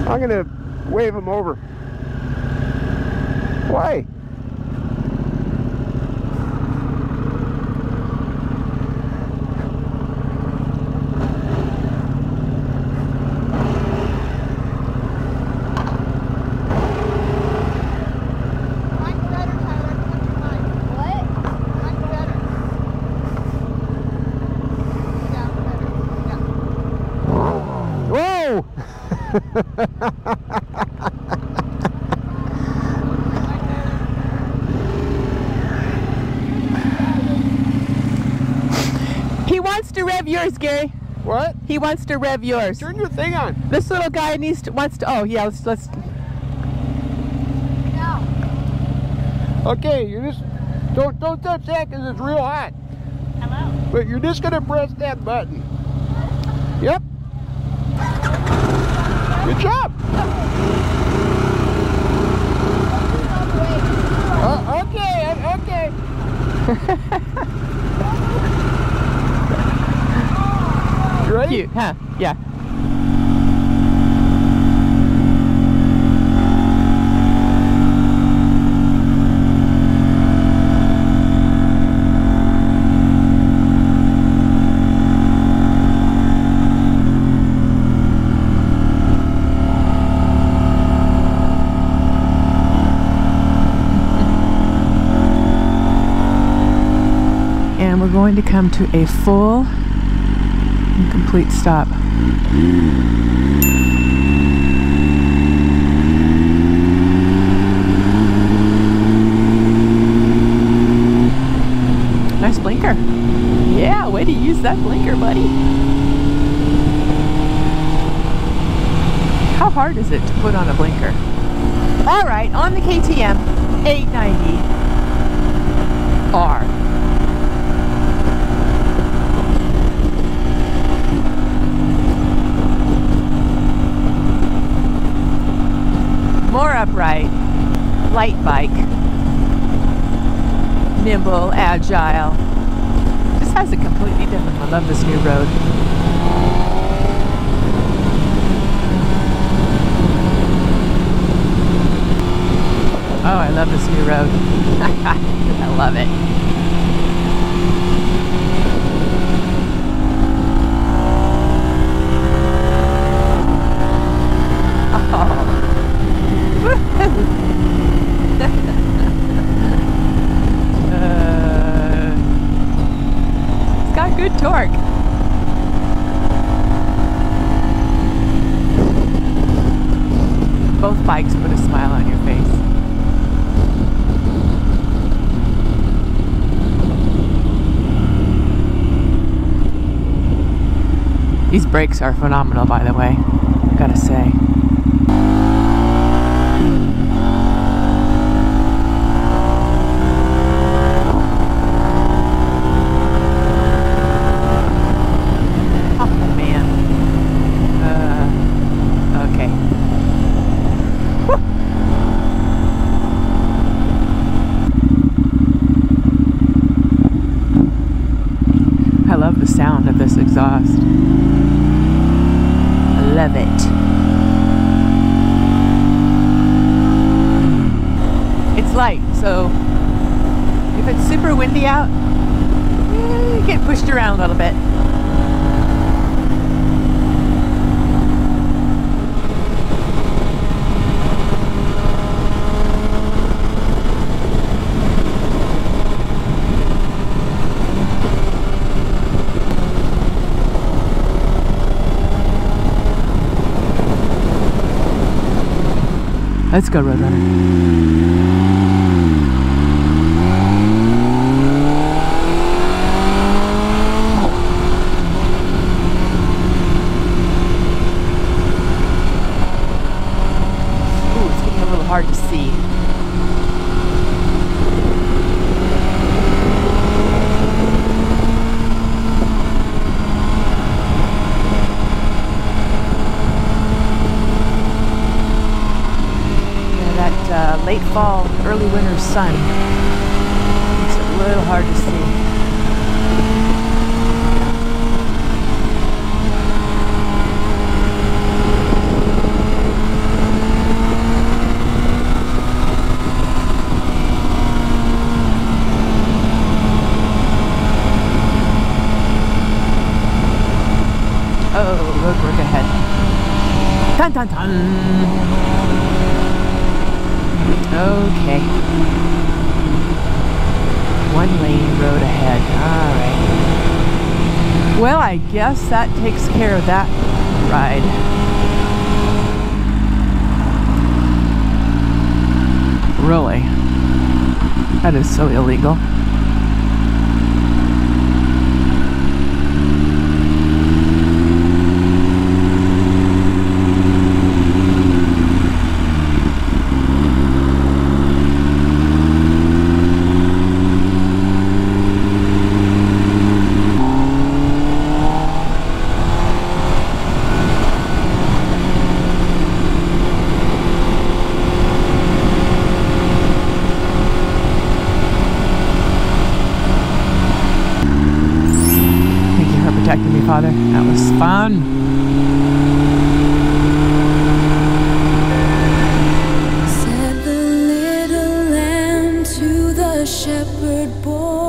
I'm gonna wave him over. Why? He wants to rev yours, Gary. What? He wants to rev yours. Turn your thing on. This little guy wants to. Oh yeah, let's. No. Okay, you just don't touch that because it's real hot. Hello. But you're just gonna press that button. Yep. Good job. Okay. You ready? Cute, huh? Yeah. And we're going to come to a full and complete stop. Nice blinker. Yeah, way to use that blinker, buddy. How hard is it to put on a blinker? All right, on the KTM 890R. More upright, light bike, nimble, agile. This has a completely different. I love this new road. Oh, I love this new road. I love it. It's got good torque. Both bikes put a smile on your face. These brakes are phenomenal, by the way, gotta say. I love the sound of this exhaust. I love it. It's light, so if it's super windy out, you get pushed around a little bit. Let's go, Roadrunner. Ooh, it's getting a little hard to see. Late fall, early winter sun makes it a little hard to see. Uh-oh, road work ahead. Dun dun dun. Okay. One lane road ahead. Alright. Well, I guess that takes care of that ride. Really? That is so illegal. Protecting me, Father. That was fun. Said the little lamb to the shepherd boy.